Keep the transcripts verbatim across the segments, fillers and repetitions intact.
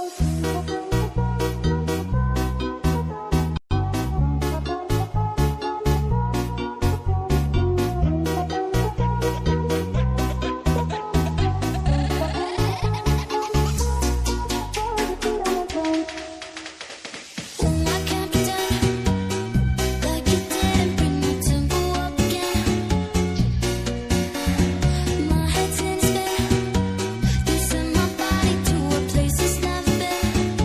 My head's in a spin. You send my body to a place it's never been.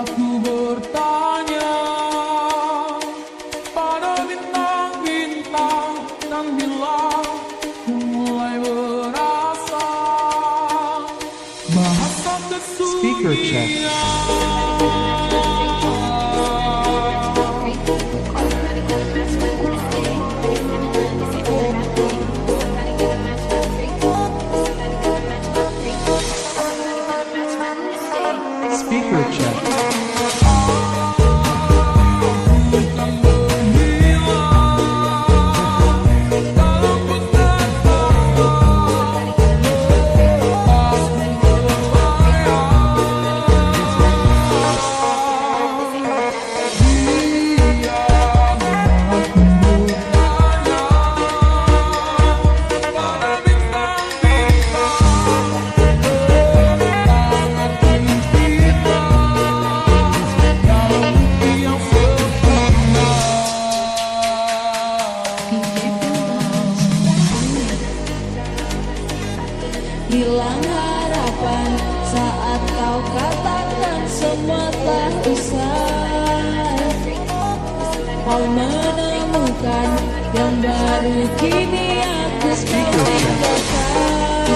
Aku bertanya pada bintang-bintang dan bilang ku mulai merasa bahasa Speaker check. Speaker check. Hilang harapan saat kau katakan semua telah usai. Kau menemukan yang baru, kini aku tinggalkan.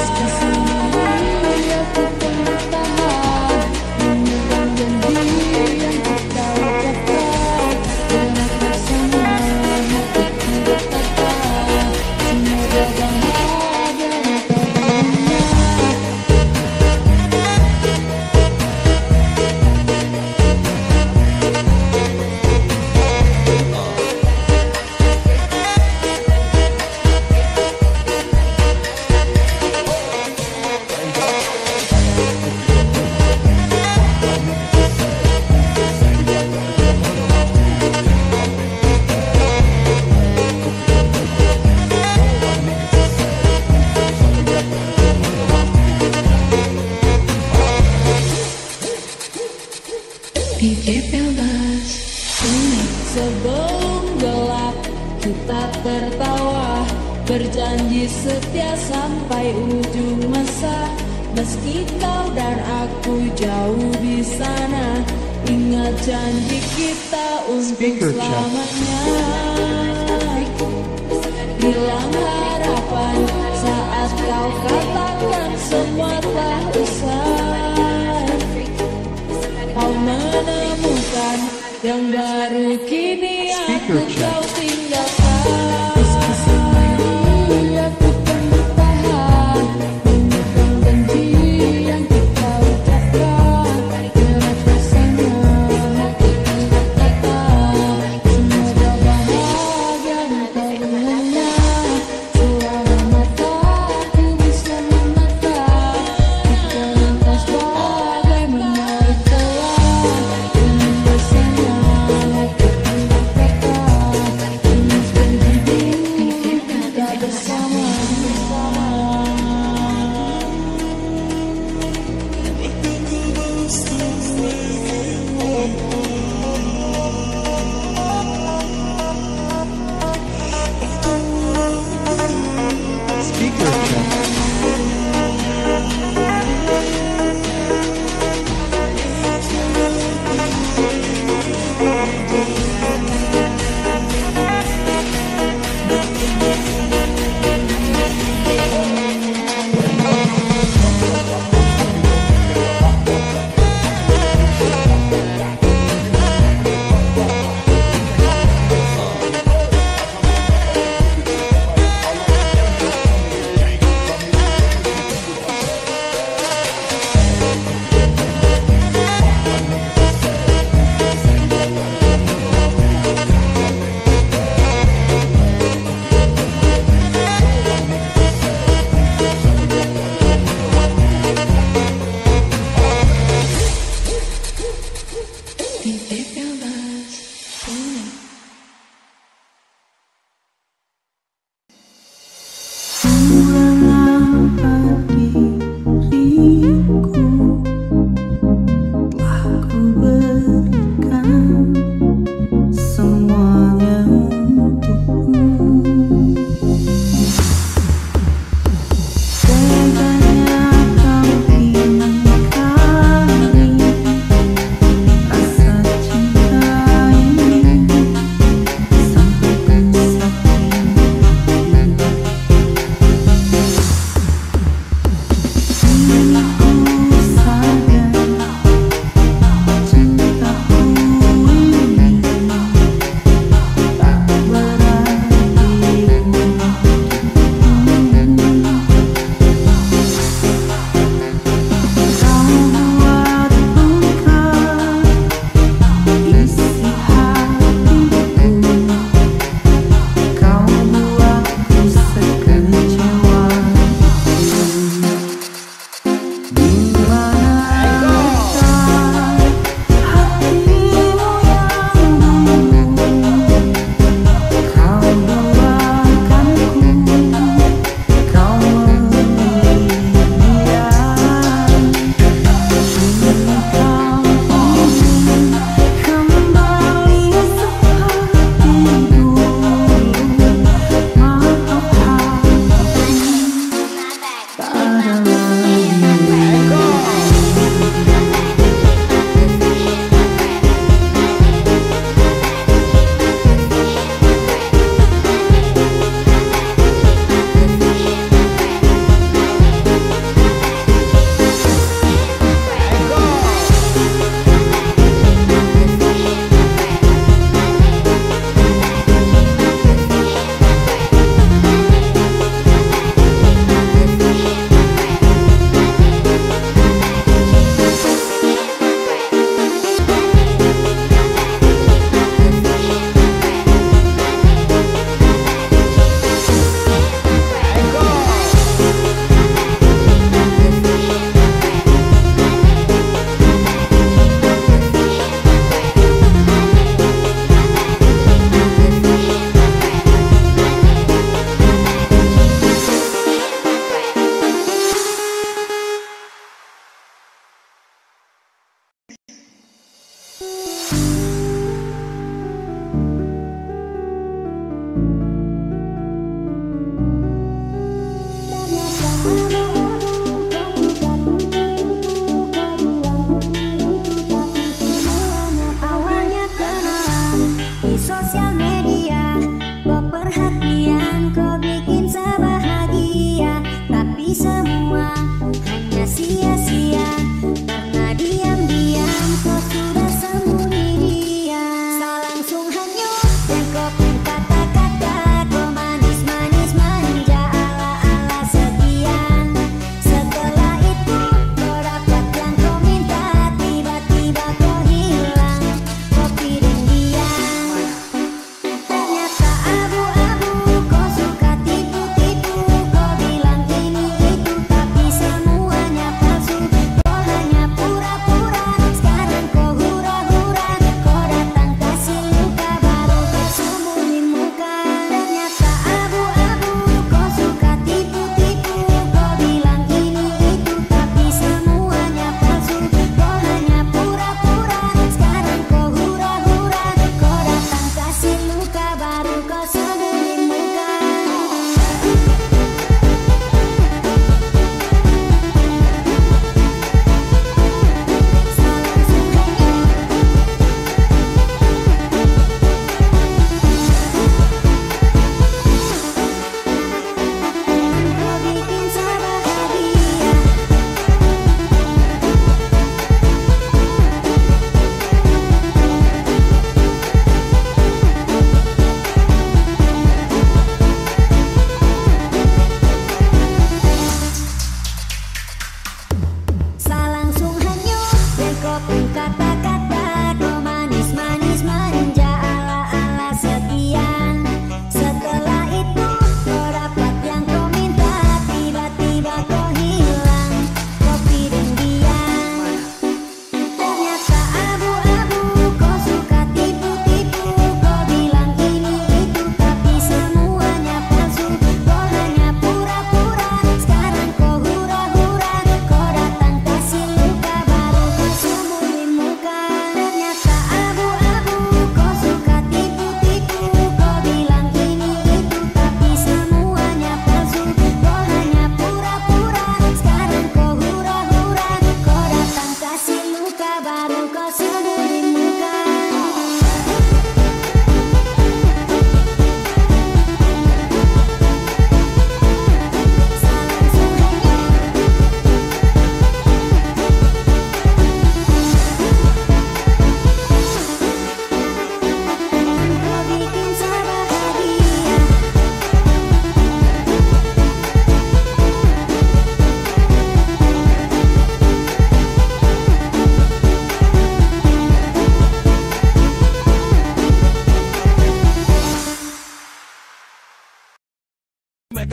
Aku bertahan memegang janji yang kita ucapkan. Dengan bersama hatiku berkata, semoga bahagia nanti. D J Peldas. Sebelum gelap kita tertawa, berjanji setia sampai ujung masa. Meski kau dan aku jauh di sana, ingat janji kita untuk Speaker check. selamanya. Hilang harapan saat kau katakan semua telah usai. Kau menemukan yang baru, kini Speaker aku check. kau tinggalkan. Aku bertahan memegang janji yang kita ucapkan. Dengan rasanya hatiku berkata, semoga bahagia engkau dengannya. Suara mataku bisa menatap, kita lintas bagai menarik telan. Dengan rasanya hatiku berkata, ini janji kita bersama. Speaker check.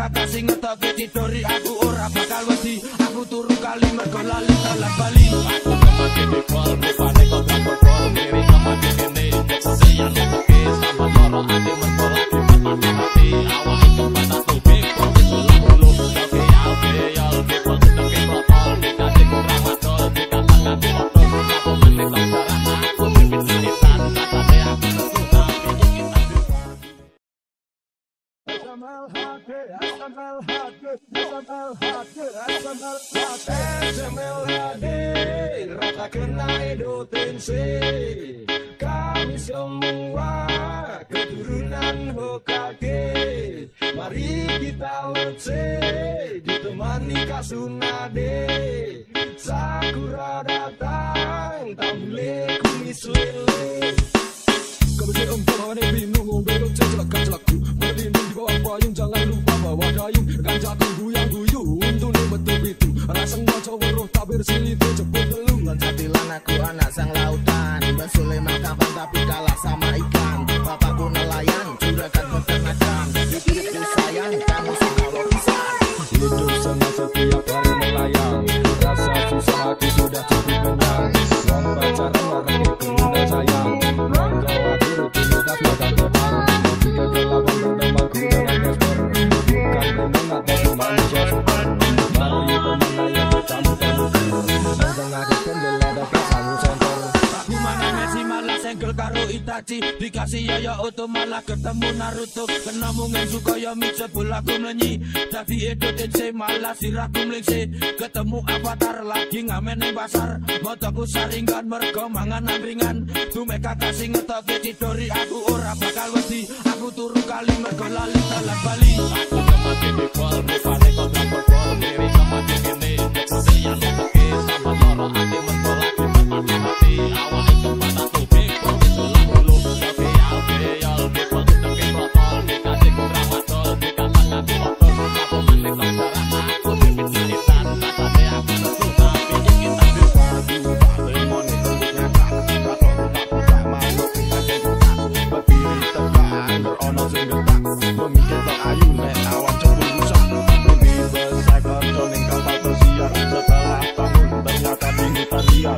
kakak sing ngetoke didori aku ora bakal wedi. Aku turu kali mergo lali dalan Bali. Aku kemati di kol rupane kok gak kol diri kemati kene keseyan oke sama loro ati mergo lagi mati mati awak itu pada tubi kok iso lalu oke oke ya oke kok oke protol dikasih kurang matol dikatakan motor aku mesti kok darah aku dipitanitan katane aku suka bikin kita S M L H D S M L H D S M L H D S M L H D S M L H D rata kena Edo Tensei kami semua keturunan Hokage. Mari kita lece ditemani Kak Tsunade. Sakura datang tambule kumis lele. Kabeh empang ane bingung belok celaka-celaku. Berlindung di bawah payung jangan lupa bawa dayung. Ganjaku guyang-guyu untune betul itu. Rasa cowok roh tak bersih itu cepet telung. Loncatilan aku anak sang lautan. Bersulai makan tapi kalah sama ikan. Bapakku nelayan, juragan peternakan. Itu sayang, kamu kalau bisa. Hidup sama setiap hari melayang. Rasa susah hati sudah cukup kenyang. Wong pacaran bareng itu udah sayang. Wong gawa dulu rutinitas makan terbang. Tapi kegelapan bertemanku dengan gesper. Bukan pemenang tapi manusia super. Mari pemenang kita muter-muter. Tengah kendel ada kasangu center. Aku mana Messi malah senggel karo Itachi. Dikasih Yoyo Oto malah ketemu Naruto. Kena mungen Sukaya mix sebelah aku melenyi. Dadi Edo Tensei malah sirahku melingsi. Ketemu Avatar lagi ngamen ning pasar. Motoku saringan mergo manganan ringan. Dume kakak sing ngetoke didori aku ora bakal wedi. Aku turu kali mergo lali dalan Bali. Aku kemati di kol rupane kok gak kol diri kemati kene keseyan oke sama loro ati mergo lagi mati mati awak itu pada tubi kok iso lalu oke oke ya oke kok oke protol dikasih kurang matol dikatakan motor aku mesti kok darah aku dipitanitan katane aku suka bikin kita bisa lemon itu nyata protol tak buka masuk aja buka berdiri tegak berono sing getak memikir tak ayu nek awan cepul rusak mimpi besar kontrol ning kapal pesiar setelah tahun ternyata di hutan liar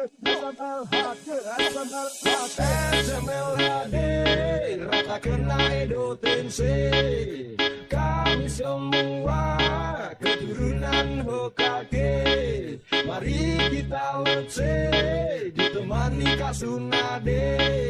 S M L H D rata kena edotensi. Kami semua keturunan Hokage. Mari kita lece ditemani Kak Sunade.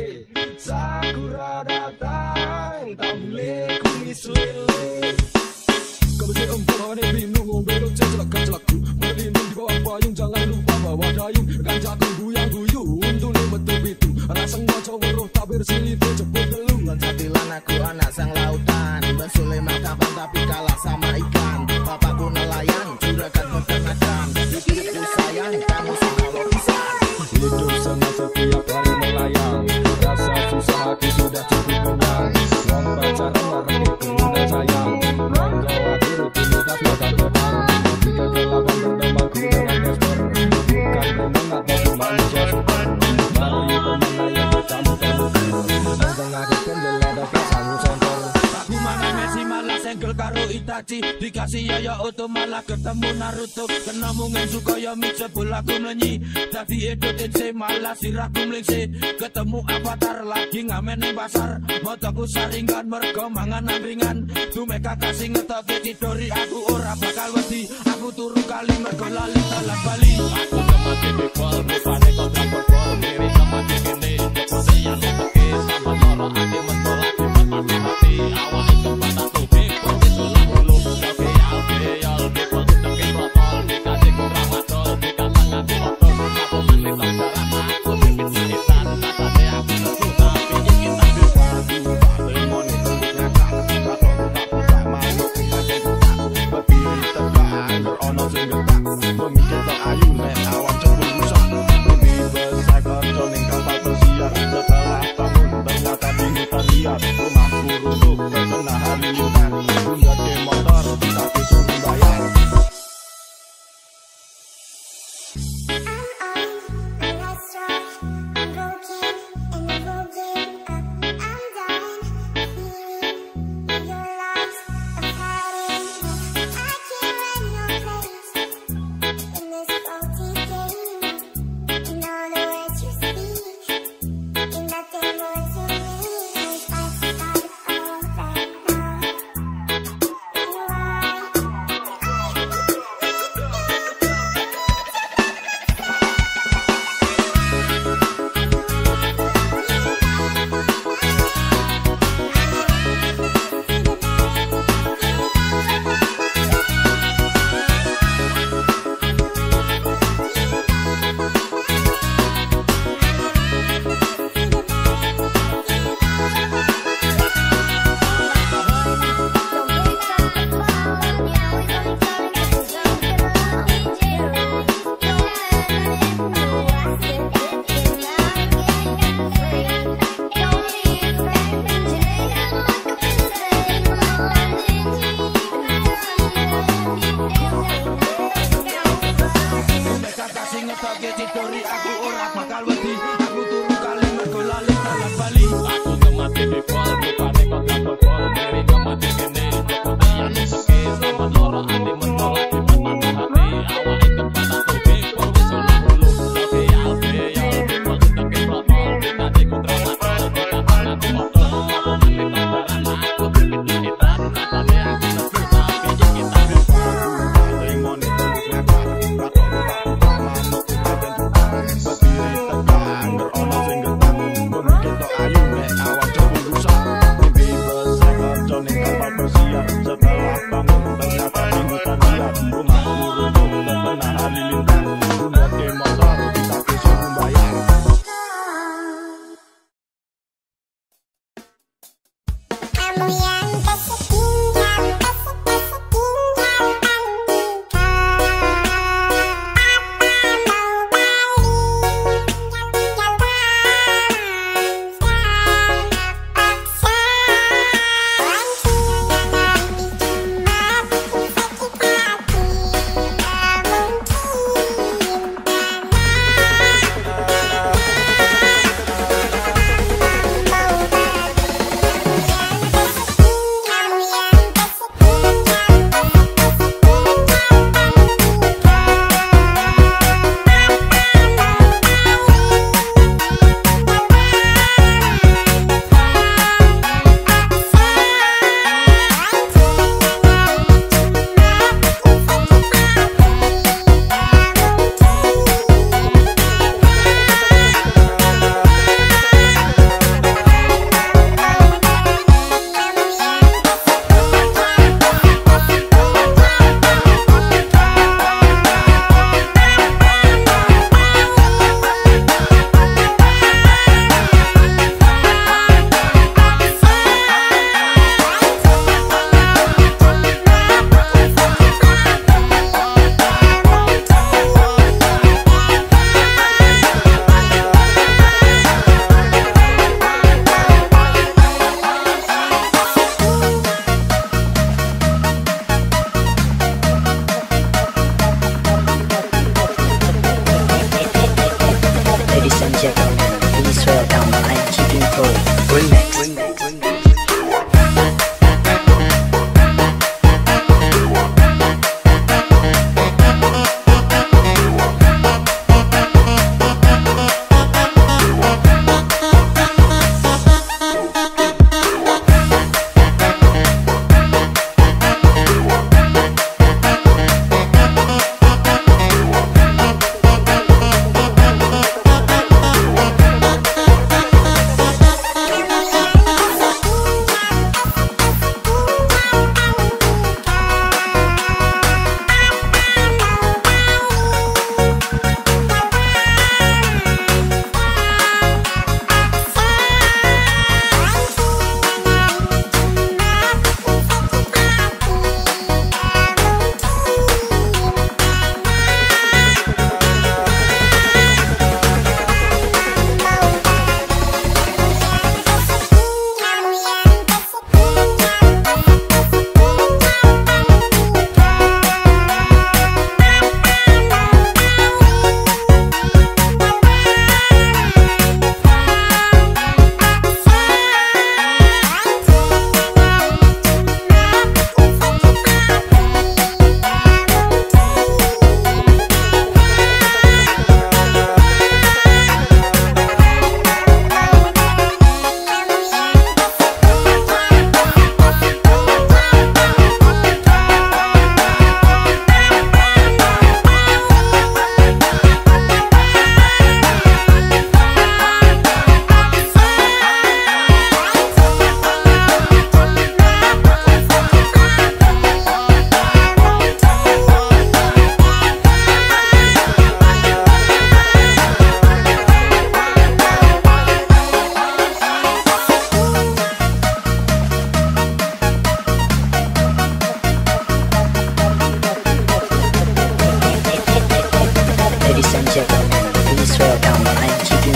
Sakura datang tambule kumis lele. Kamu empuk ane bingung belok celak celakku. Berlindung di bawah payung jangan lupa bawa dayung. Ganjaku guyang guyung tuli betul itu. Rasang baca weruh tabir silite cepet gelung. Jadilan aku anak sang lautan, bersulai makapan tapi kalah sama ikan. Bapakku nelayan, juragan peternakan. Itu sayang, kamu sudah lopisan. Hidup senang setiap hari melayang. Rasa susah aku sudah cukup kenyang. Wong pacaran bareng itu dan sayang. Monggo aku rutinitas makan petang. Tiga delapan berdebatku dengan gestur. Bukan pemenat maupun manusia super. Mari pemenang kita muter-muter. Tengah kendela dapat sanggup sentor. Aku mana Messi malah senggel karo Itachi. Dikasih Yaya Oto malah ketemu Naruto. Kena mungen Sukaya mix sebel aku melenyi. Dadi edotensi malah sirahku melingsi. Ketemu Avatar lagi ngamen ning pasar. Motoku saringan mergo mangan angkringan. Tumeka kasih ngetoke tidori aku ora bakal wedi. Aku turu kali mergo lali talang Bali. Aku kemati bebol rupane kontrak berbol. Mirip kemati kene jepose yang luteke. Sama loro ati mentolak di mati hati. Awal itu pada tubik pergi sulang hulu. Oke alke alke pergi teke protol. Dikasih kurang matol. Dikatakan di otol. Aku mandi tok darah. Aku bikin salitan. Katanya aku lesu tapi kita bisa. Lemon itu ngakak. Batok tak buka masuk ke kajen kutak. Berdiri tegak berono sing getak. Pemikir tok ayu nek awan cepul rusak. Lebih besar kerja ning kapal pesiar. Setelah tahun ternyata di hutan liar. Rumahku runtuh terkena halilintar. Bunda ke motor tapi suruh bayar.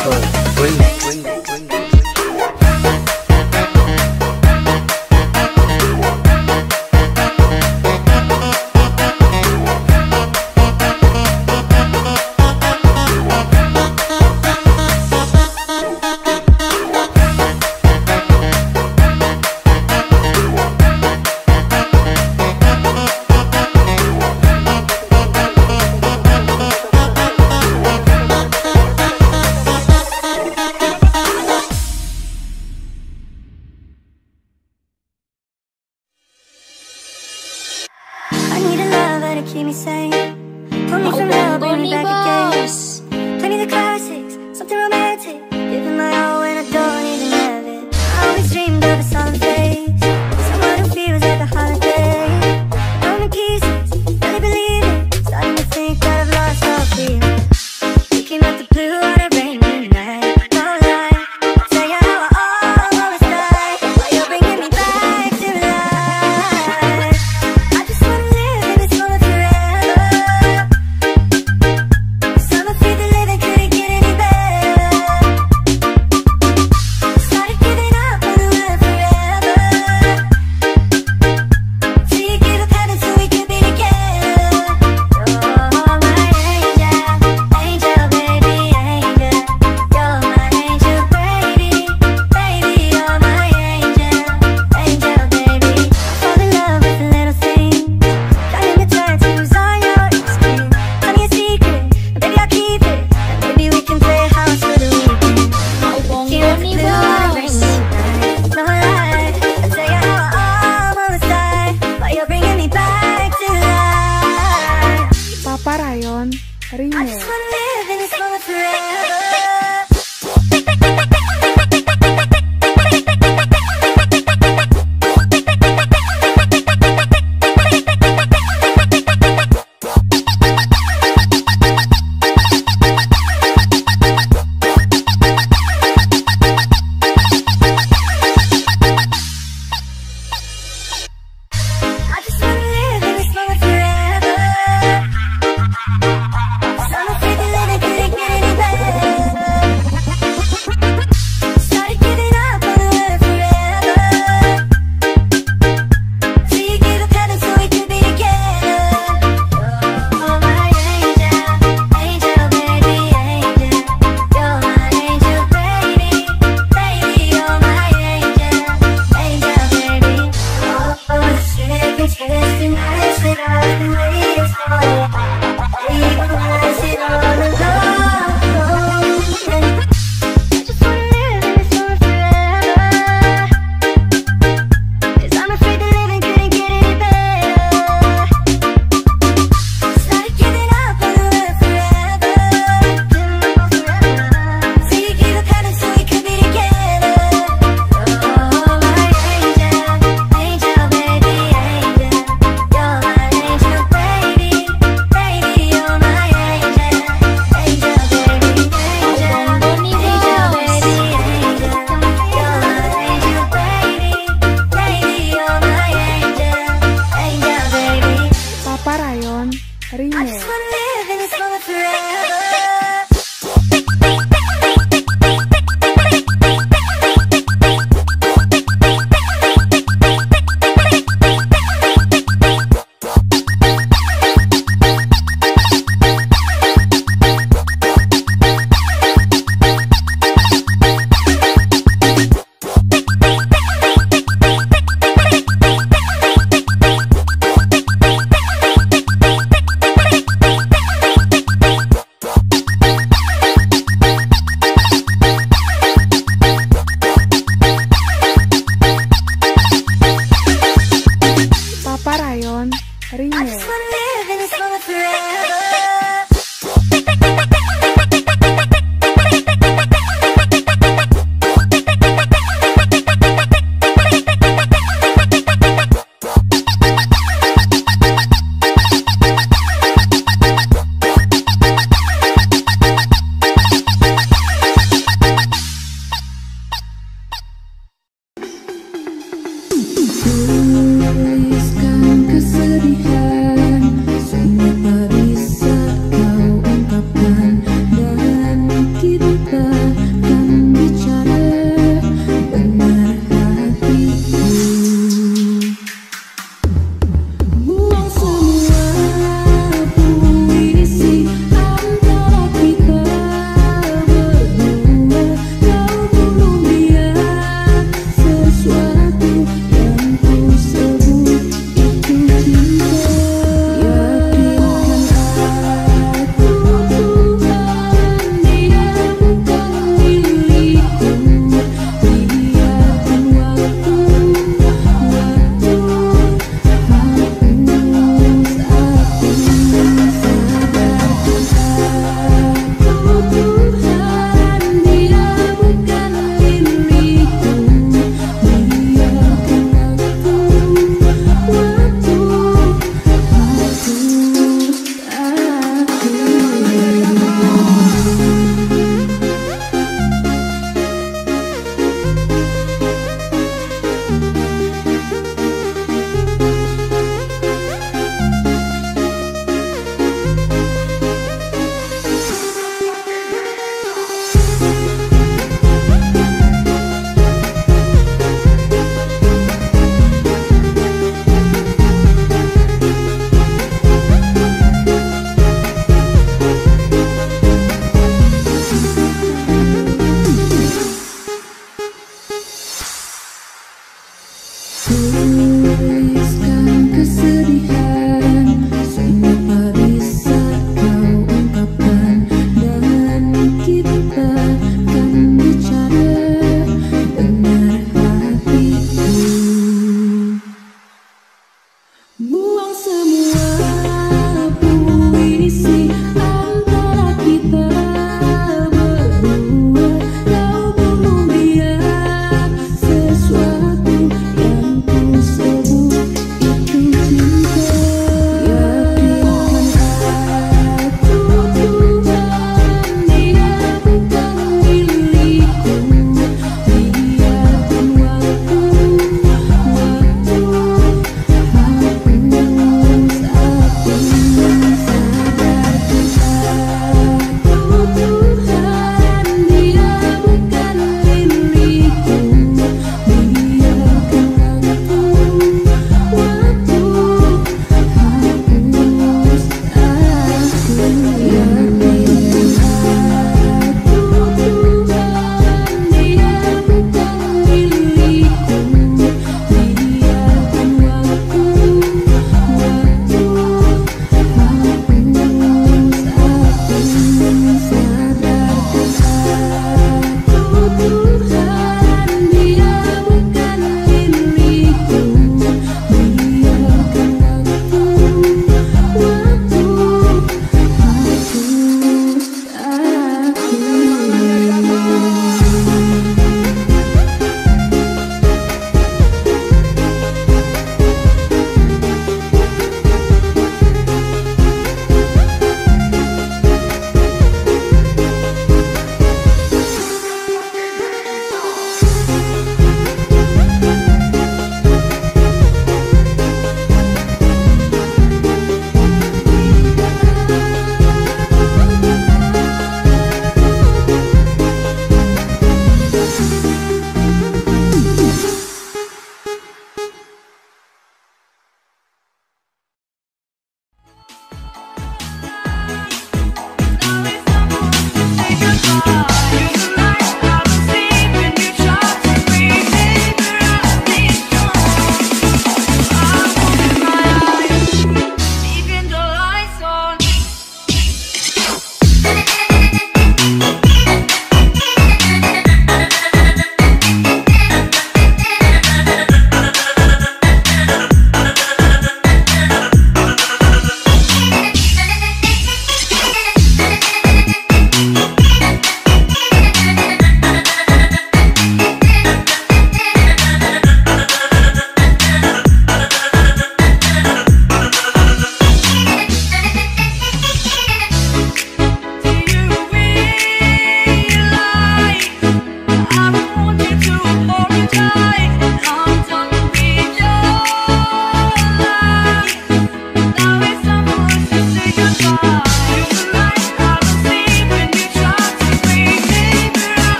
Ringo, Ringo, Ringo, Ringo.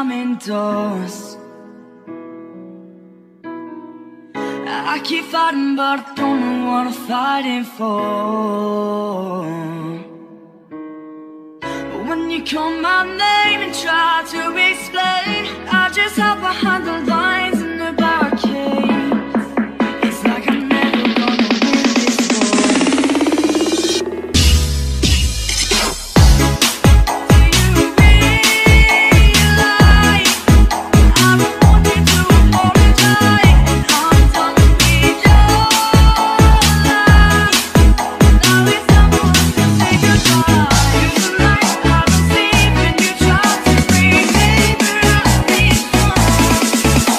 slamming doors. I keep fighting, but I don't know what I'm fighting for. But when you call my name and try to explain, I just hide behind the lines in the barricade. It's like I'm never gonna win this war. Do you realize I don't want you to apologize? I'm done with your lies. Now it's time for us to say goodbye. Tonight I don't sleep and you try to bring me through this one.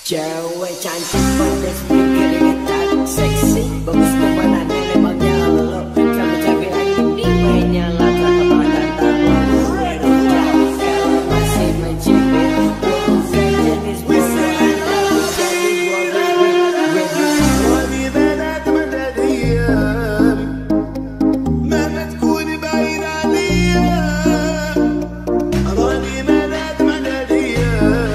Cewek cantik pedes keringetan seksi bagus kemana memangnya lo cabai-cabai angin di mainnya lata kepada tangan kalau masih mencibir bukan jenis besar jadi gua di mana kepada dia mana تكوني بعيد عليا أنا di mana kepada dia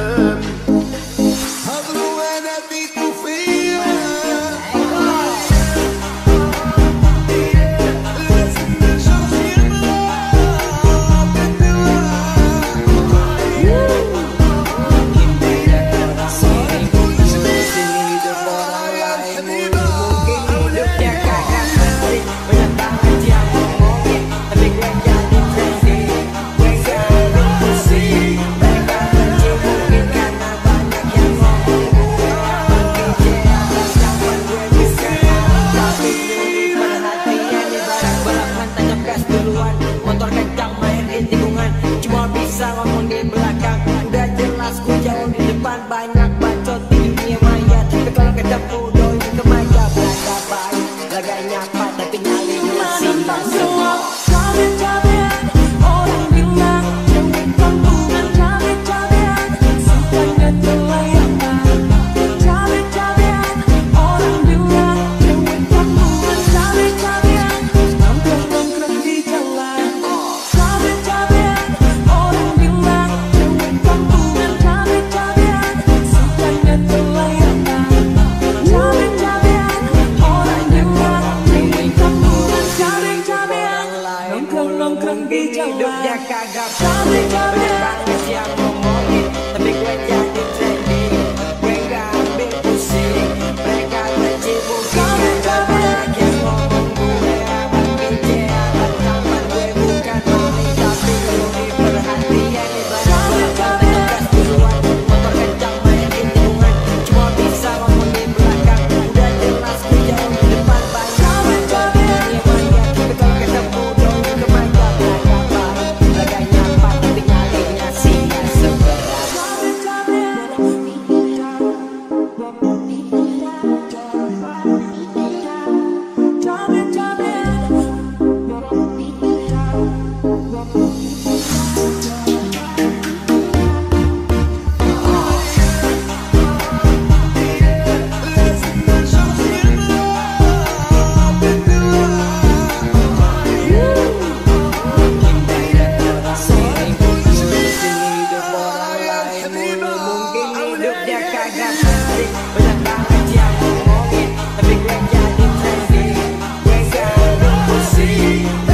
motor kencang main di tikungan cuma bisa ngomong di belakang udah jelas ku jauh di depan banyak bacot di dunia maya tapi kalau ketemu doi ke maya berasa baik laganya apa tapi nyalinya sia-sia Cabe-cabean orang bilang cewek kamu kan cabe-cabean sukanya kelayakan. Cabe-cabean orang bilang cewek kamu kan cabe-cabean nongkrong-nongkrong di jalan. Cabe-cabean orang bilang cewek kamu kan cabe-cabean sukanya kelayakan. Cabe-cabean orang bilang cewek kamu kan cabe-cabean nongkrong-nongkrong di hidupnya jalan. kagak penting banyak banget yang ngomongin tapi gue jadi trending gue gak ambil pusing mereka mencibukin karena banyak yang ngomong gue abang keceran kapan gue bukan maling tapi lebih perhatian ibarat balap gas duluan motor kencang main di tikungan cuma bisa ngomong di belakang udah jelas gue jauh di depan banyak bacot di dunia maya tapi kalau ketemu doi ke maya beragam baik laganya apa tapi nyalinya sia seberat mungkin hidupnya kagak penting banyak banget yang ngomongin tapi gue jadi trending gue gak ambil pusing